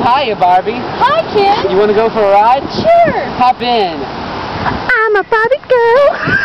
Hiya, Barbie. Hi, Ken. You want to go for a ride? Sure. Hop in. I'm a Barbie girl.